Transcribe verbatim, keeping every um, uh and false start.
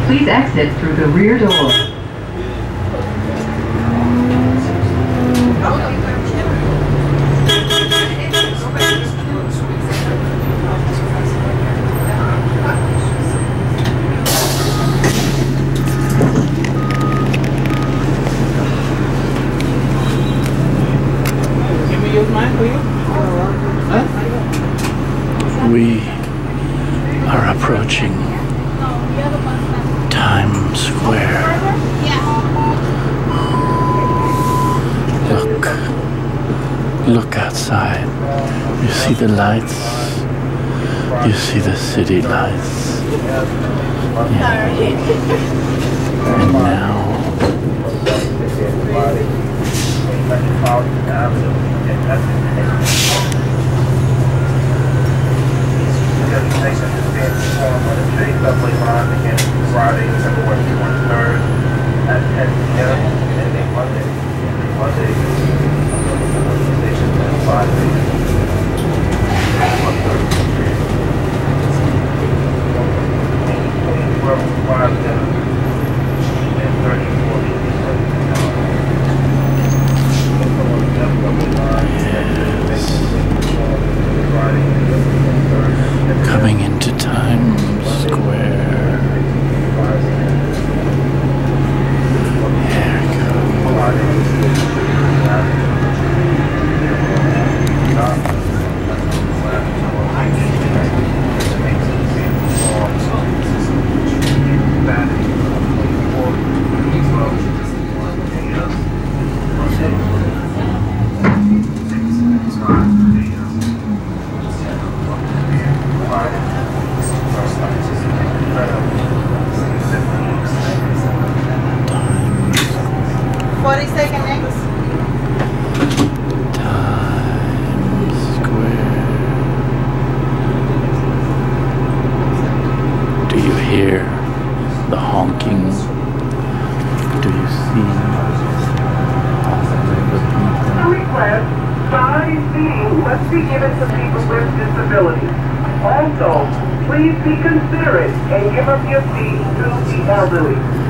Please exit through the rear door. We are approaching Times Square. Look, look outside. You see the lights? You see the city lights? Yeah. And now Friday, February twenty-third at ten p m and then Monday, Monday, station at five p yes. Coming into Times Square. forty second next. Times Square. Do you hear the honking? Do you see all the people? A request, size seating must be given to people with disabilities. Also, please be considerate and give up your seat to the elderly.